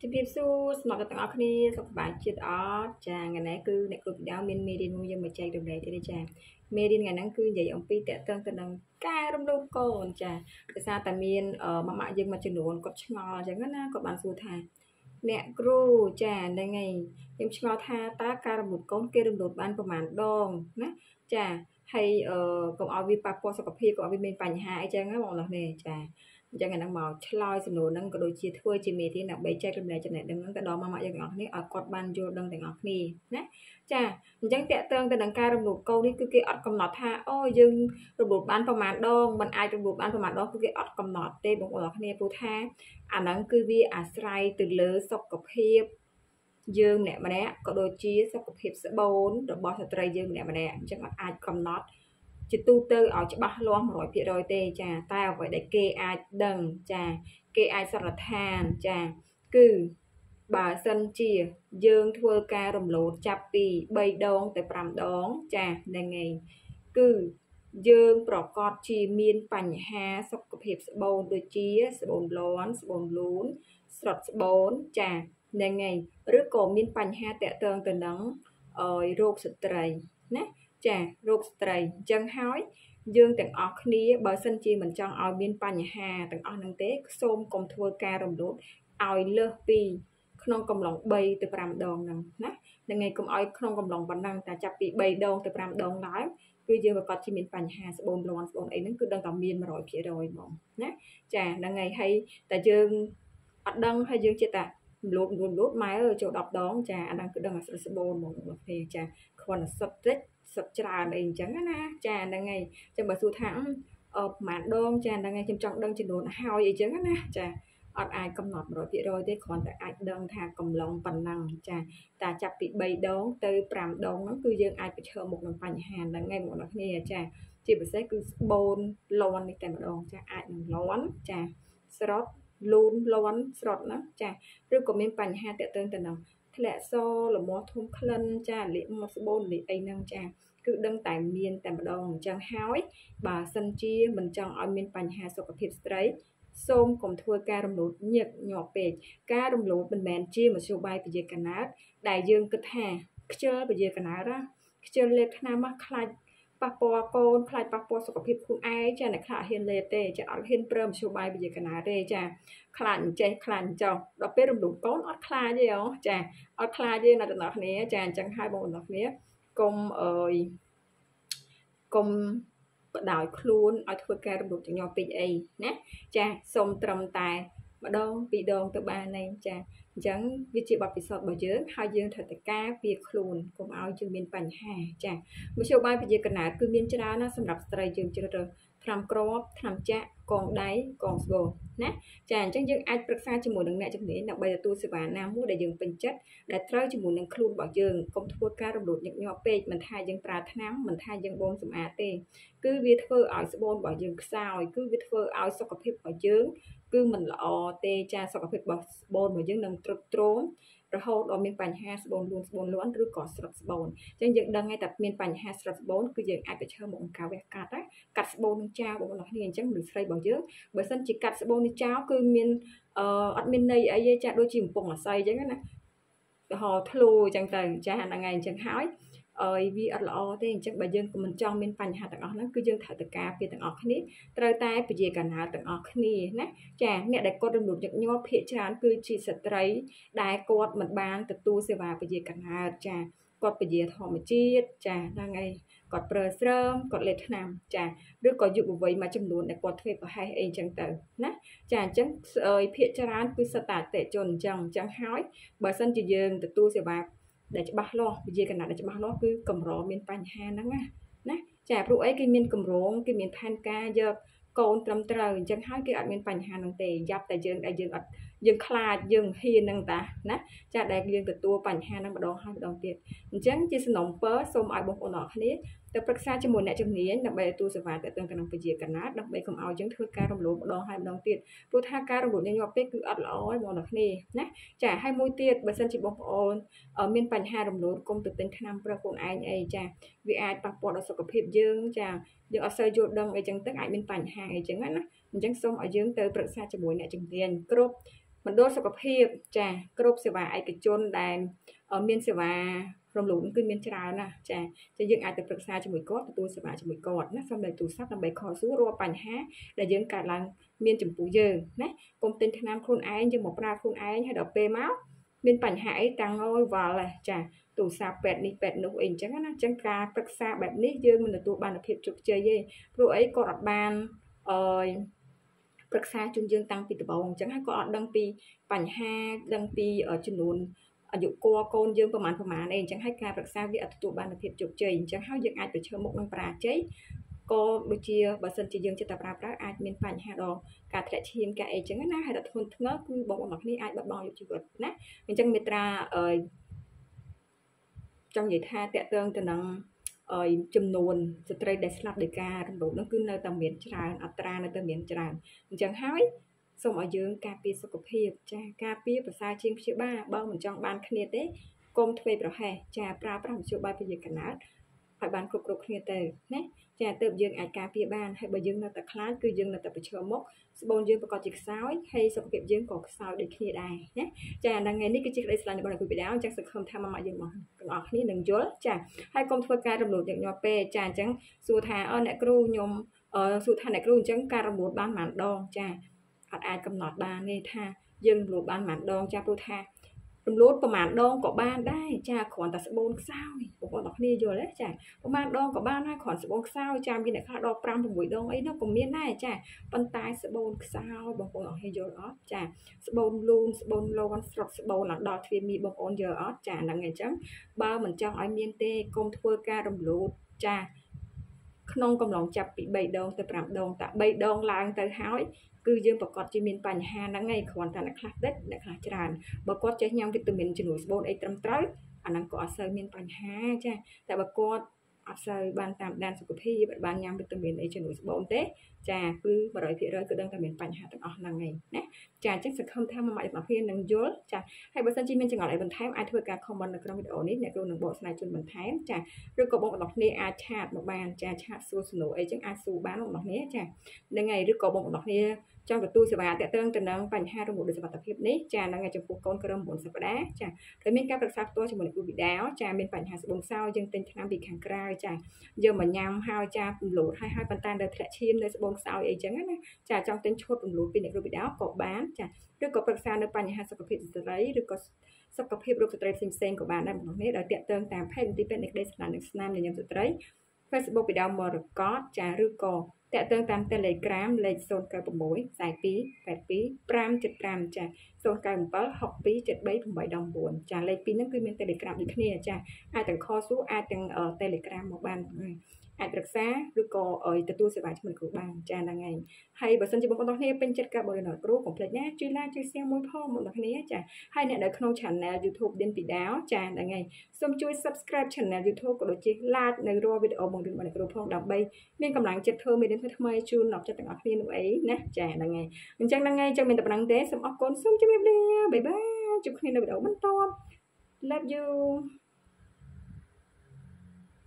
ជំរាបសួរស្មារតីទាំងអស់គ្នាសុខសប្បាយចិត្តអត់ចាថ្ងៃនេះគឺអ្នកគ្រូពីដើមមានមេរៀនមួយយើងមកចែករំលែកទេចាមេរៀនថ្ងៃហ្នឹងគឺនិយាយអំពីតកតឹងទៅនឹងការរំលោភកូនចាដោយសារតែមានម៉ាក់យើងមួយចំនួនគាត់ឆ្ងល់អញ្ចឹងណាគាត់បានសួរថាអ្នកគ្រូចាហ្នឹងហើយខ្ញុំឆ្ងល់ថាតើការរំលោភកូនគេរំលោភបានប្រមាណដងណាចាហើយកុំឲ្យវាប៉ះពាល់សុខភាពកុំឲ្យវាមានបញ្ហាអីចឹងណាបងប្អូននេះចាអញ្ចឹងអាហ្នឹងមកឆ្លើយសំណួរហ្នឹងក៏ដូចជាធ្វើជាមេរៀនដើម្បីចែករំលែកចំណេះដឹងហ្នឹងទៅដល់ម៉ាក់យើងទាំងអស់គ្នាឲ្យគាត់បានយល់ដឹងទាំងអស់គ្នាណាចាអញ្ចឹងតកតឹងទៅនឹងការរំលោភកូននេះគឺគេអត់កំណត់ថាអូយើងរំលោភបានប្រមាណដងមិនអាចរំលោភបានប្រមាណដងគឺគេអត់កំណត់ទេបងប្អូនទាំងអស់គ្នាព្រោះថាអាហ្នឹងគឺវាអាស្រ័យទៅលើសុខភាពយើងម្នាក់ក៏ដូចជាសុខភាពស្បូនរបស់ស្ត្រីយើងម្នាក់អញ្ចឹងអត់អាចកំណត់ជាទូទៅឲ្យច្បាស់លាស់ 100% ទេចាតែអ្វីដែលគេអាចដឹងចាគេអាចសន្និដ្ឋានចាគឺបើសិនជាយើងធ្វើការរំលោភចាប់ពី3ដងទៅ5ដងចាហ្នឹងឯងគឺយើងប្រកាសជាមានបញ្ហាសុខភាពស្បូនដូចជាស្បូនលាន់ស្បូនលូនស្រុតស្បូនចាហ្នឹងឯងឬក៏មានបញ្ហាតាក់ទងទៅនឹងរោគស្ត្រីណាចារោគស្ត្រីអញ្ចឹងហើយយើងទាំងអស់គ្នាបើសិនជាមិនចង់ឲ្យមានបញ្ហាទាំងអស់ហ្នឹងទេសូមកុំធ្វើការរំលោភឲ្យលើសពីក្នុងកំឡុង3ទៅ5ដងហ្នឹងណាហ្នឹងហើយកុំឲ្យក្នុងកំឡុងប៉ុណ្ណឹងតែចាប់ពី3ដងទៅ5ដងឡើងគឺយើងប្រកាសជាមានបញ្ហាស្បូនលាន់ស្បូនអីហ្នឹងគឺដឹងតែមាន 100% ហ្មងណាចាហ្នឹងហើយតែយើងអត់ដឹងហើយយើងចិត្តតែរំលោភម៉ែអើយចូល10ដងចាអាហ្នឹងគឺដឹងអាស្រ័យស្បូនហ្មងបងប្អូនចាគ្រាន់តែសុទ្ធតិចសុទ្ធច្រើនអីអញ្ចឹងណាចាហ្នឹងហើយអញ្ចឹងបើសួរថាប្រហែលដងចាហ្នឹងហើយខ្ញុំចង់ដឹងចំនួនហើយអីចឹងណាចាអត់អាចកំណត់ 100% ទេគ្រាន់តែអាចដឹងថាកំឡុងប៉ុណ្ណឹងចាតែចាប់ពី3ដងទៅ5ដងហ្នឹងគឺយើងអាចប្រឈមមុខនឹងបញ្ហាហ្នឹងឯងបងប្អូនគ្នាចាជាពិសេសគឺស្បូនលាន់នេះតែម្ដងចាអាចនឹងលាន់ចាស្រត់លូនលាន់ស្រត់ណាចាឬក៏មានបញ្ហាតាក់ទងទៅនឹងធ្លាក់សលមាស់ធំក្លិនចាលាកមកស្បូនលាកអីហ្នឹងចាគឺដឹងតែមានតែម្ដងអញ្ចឹងហើយបើសិនជាមិនចង់ឲ្យមានបញ្ហាសុខភាពស្ត្រីសូមកុំធ្វើការរំលោភញឹកញាប់ពេកការរំលោភមិនមែនជាមធ្យោបាយពជាកណើតដែលយើងគិតថាខ្ជិលពជាកណើតណាខ្ជិលលេបថ្នាំមកខ្លាចប៉ះពាល់កូនខ្លាចប៉ះពាល់សុខភាពខ្លួនឯងចាអ្នកខ្លះហ៊ានលេបទេចាអត់ហ៊ានប្រើមធ្យោបាយពជាកណើតទេចាខ្លាចអញ្ចេះខ្លាចអញ្ចោះដល់ពេលរំលោភកូនអត់ខ្លាចទេអូចាអត់ខ្លាចទេអ្នកទាំងអស់គ្នាចាអញ្ចឹងហើយបងប្អូនទាំងគ្នាកុំកុំបដោយខ្លួនឲ្យធ្វើការរំលោភចង្អុលពេកអីណាចាសូមត្រឹមតែម្ដងពីរដងទៅបានឯងចាអញ្ចឹងវាជាបទពិសោធន៍របស់យើងហើយយើងត្រូវតែការពារខ្លួនកុំឲ្យយើងមានបញ្ហាចាមធ្យោបាយពជាកណើតគឺមានច្រើនណាសម្រាប់ស្ត្រីយើងជ្រើសរើសថ្នាំគ្រាប់ថ្នាំចាក់កងដៃកងស្បូនណាចាអញ្ចឹងយើងអាចប្រឹក្សាជាមួយនឹងអ្នកជំនាញដើម្បីទទួលសេវាណាមួយដែលយើងពេញចិត្តដែលត្រូវជាមួយនឹងខ្លួនរបស់យើងកុំធ្វើការរំលោភញឹកញាប់ពេកមិនថាយើងប្រើថ្នាំមិនថាយើងបូមសម្អាតទេគឺវាធ្វើឲ្យស្បូនរបស់យើងខ្សោយគឺវាធ្វើឲ្យសុខភាពរបស់យើងគឺមិនល្អទេចាសុខភាពរបស់ស្បូនរបស់យើងនឹងទ្រុឌទ្រោមរហូតដល់មានបញ្ហាស្បូនលួនស្បូនលាន់ឬក៏ស្រុតស្បូនអញ្ចឹងយើងដឹងហើយតែមានបញ្ហាស្រុតស្បូនគឺយើងអាចប្រឈមមុខនឹងការវះកាត់ណាកាត់ស្បូននឹងចោលបងប្អូនគ្នាអញ្ចឹងមនុស្សស្រីរបស់យើងបើសិនជាកាត់ស្បូននេះចោលគឺមានអត់មានន័យអីទេចាដូចជាកំពុងអាស័យអញ្ចឹងណាទៅហោធ្លូអញ្ចឹងទៅចាហ្នឹងហើយអញ្ចឹងហើយវាអត់ល្អទេអញ្ចឹងបើយើងមិនចង់មានបញ្ហាទាំងអស់ហ្នឹងគឺយើងត្រូវតែការពារទាំងអស់គ្នាត្រូវតែពជាកណើតទាំងអស់គ្នាណាចាអ្នកដែលគាត់រំលោភញឹកញាប់ភាគច្រើនគឺជាស្ត្រីដែលគាត់មិនបានទទួលសេវាពជាកណើតចាគាត់ពជាធម្មជាតិចាហ្នឹងហើយគាត់ប្រើស្រើមគាត់លេបថ្នាំចាឬក៏យុវវ័យមួយចំនួនដែលគាត់ធ្វើប្រហែសអីអញ្ចឹងទៅណាចាអញ្ចឹងភាគច្រើនគឺសិតតែអតិជនអញ្ចឹងហើយបើសិនជាយើងទទួលសេវាដែលច្បាស់លាស់វិជាកណើតដែលច្បាស់លាស់គឺកម្រមានបញ្ហាហ្នឹងណាចាព្រោះអីគេមានកម្រងគេមានផែនការយកកូនត្រឹមត្រូវអញ្ចឹងហើយគេអត់មានបញ្ហាហ្នឹងទេយ៉ាប់តែយើងដែលយើងអត់យើងខ្លាចយើងហ៊ានហ្នឹងតាណាចាដែលយើងទទួលបញ្ហាហ្នឹងម្ដងហើយម្ដងទៀតអញ្ចឹងជាសំណុំពរសូមឲ្យបងប្អូនអរគ្នាទៅប្រឹក្សាជាមួយអ្នកជំនាញដើម្បីទទួលសេវាទាក់ទងទៅនឹងពជាកណើតដើម្បីកុំឲ្យយើងធ្វើការរំលោភម្ដងហើយម្ដងទៀតព្រោះថាការរំលោភញឹកញាប់ពេកគឺអត់ល្អទេបងប្អូនគ្នាណាចាហើយមួយទៀតបើសិនជាបងប្អូនមានបញ្ហារំលោភកុំទៅទិញថ្នាំប្រើខ្លួនឯងអីចាវាអាចប៉ះពាល់ដល់សុខភាពយើងចាយើងអត់សូវយល់ដឹងអីចឹងទៅអាចមានបញ្ហាអីចឹងណាអញ្ចឹងសូមឲ្យយើងទៅប្រឹក្សាជាមួយអ្នកជំនាញគ្រប់ mình đốt sọc hiệp chà cướp sẽ vài cái chôn đàn ở miền sẽ vài rồng lún cứ miền trà nè chà cho dương ai tập thực xa cho mùi cốt tôi sẽ vài cho mùi cốt nè xong rồi tôi sắp làm bài kho xuống rùa bánh há để dương cả là miền chủng phụ dương nè công tin nam khuôn ai nhưng một ra khuôn ai hay đọc bê máu miền bánh hái tăng ngôi vào là chà tủ sạp bẹt ní bẹt nụ ảnh chẳng á chẳng ca thực xa bẹt ní dương mình là tụ bàn hiệp trục chơi gì rồi ấy có đặt bàn thực xa chung dương tăng pi từ bầu chẳng hay có đăng pi bánh ha đăng pi ở trên núi ở dụ con dươngประมาณ này chẳng hay ca thực xa vì ở tụ bàn hiệp trục chơi chẳng hay dương ai phải chơi một năng pra chơi cô đôi chia bà sân chỉ dương cho tập ra ai miền bánh ha đó cả thể chiên cả ấy chẳng hay hay là thôn nó cứ bông bọc ní ai bật bong chịu vật nè mình chẳng mệt ra ở trong vậy tha tẹt tương từ năng chùm nônสตรีได้สลับเดกาตำรวจนั่งขึ้นในตำเมียนจราอัตราในตำเมียนจราจังหายส่งเอายืงกาปีสกปรกจ้ากาปีภาษาจีนพิบ้าเบ้าเหมือนจังบ้านคเนเต้กรมทวีประแห่จ้าปลาประหัมชูใบไปยืนกันนัดไปบ้านกรุบคเนเต้เนี่ยจ้าเติบยืงไอกาปีบ้านให้ใบยืงในตะคลาคือยืงในตะไปเชื่อมกสบงยืงประกอบจิกซ้ายให้สกปรกยืงกอกซ้ายได้คเนได้เนี่ยจ้าดังไงนี่ก็จิกได้สลายในบ้านคุยไปแล้วจากสังคมทำมายืงมองกันออกนี่หนึ่งย้อนจ้าให้กรมทวีการตำรวจอย่างยอเป้จ้าจังสุธาเนกรูยมสุธาเนกรูจังการตำรวจบ้านหมันดองจ้าอาจกำหนดบ้านนี่ท่ายืงตำรวจบ้านหมันดองจ้าปูท่าตำรวจประมาณดองก็บ้านได้จ้าขอนตัดสบงเศร้าผมบอกดอกนี่อยู่แล้วจ้าประมาณดองก็บ้านได้ขอนสบงเศร้าจ้ามีแต่ข้าดอกปรำผมบุยดองไอ้นกก็เมียนได้จ้าปันตายสบงเศร้าบอกดอกให้อยู่อ๋อจ้าสบงลูนสบงโลวันสลับสบงหลังดอกที่มีบอกอ่อนเยอะอ๋อจ้าดังไงจังบ้าเหมือนจังไอ้เมียนเต้กรมทัวร์การตำรวจจ้าขนมกำลังจับปีใบดองแต่ปรำดองแต่ใบดองลางแต่หายคือยังประกอบจีมินปัญหานั่งไงขวัญแต่ละคลาสเด็ดละคลาสจานประกอบจะยังวิตามินจนูสโบนไอตรมตร้อยอันนั้นก็อาศัยมินปัญหาใช่แต่ประกอบอาศัยบานตามด้านสุขภาพบานยังวิตามินไอจนูสโบนเต้จ้าคือบริเวณเลยก็ดังแต่มินปัญหาต่างออกนั่งไงนะจ้าจังสักคำทำมาใหม่มาเพียงหนึ่งยศจ้าให้บริษัทจีมินจะงออะไรบนท้ายไอทั่วการคอมมอนในกรณีวิดีโอนี้เนี่ยตัวหนึ่งบทสไลด์จนบนท้ายจ้าหรือก็บอกดอกนี้อาชาติบานจ้าชาติสูสนุไอจังอาสูบ้านดอกนี้จ้าในไงหรือก็บอกดอกนี้trong cái tu sửa bài tại tương tình năng bành hai trong một đời tập hiệp ní trà là ngày trong cuộc con cơ bốn sập đá trà tới miền các đặc sắc tôi cho mình bị đáo trà miền bành hai bốn sao dân tình nam bị hàng cài trà giờ mà nhằm hai trà lụt hai bàn tay đời thẹn chim đời bốn sao ấy chẳng á trà trong tên chốt lụt bị bị đáo cột bán trà rồi có đặc sắc nơi bành hai sập hiệp đấy rồi có sập hiệp rồi sợi xinh xinh của bạn này một nét đời tiện tương tạm hay đi bên đây là nước nam để nhận sợi đấy Facebook bị đào mờ có trà rư còแต่เติมตาม Telegram เลขโซนการประมวยสายปี8ปีปราม7ปรามจ้ะโซนการเปิด6ปี7ใบผมใบดองบวนจ้ะเลขปีนั่นคือเป็น Telegram อีกเนี่ยจ้ะอาจจะข้อสู้อาจจะTelegram một bànอาจรักษาหรือก็ตัวตัวสบายที่มันคือบ้านจ้าดังไงให้บริษัทจีบคนต้องเนี่ยเป็นจัดการบริหารรู้ของเพลงนี้ช่วยล่าช่วยเสียงมวยพ่อหมดแบบนี้จ้ะให้เนี่ยได้ขนมฉันใน YouTube เด่นปีดาวจ้าดังไงส้มช่วย subscribe ฉันใน YouTube ก็โดยจีลาดในรอวิดีโอมองดูมันในกระเพาะดับใบมีกำลังจะเธอไม่ได้ทำไมชูนออกจากต่างประเทศนู่นเองนะจ้าดังไงจังดังไงจังเป็นแต่พลังเตะสมออกคนส้มจะไม่เบี้ยบ๊ายบายจุดนี้ในวิดีโอมันตอน love you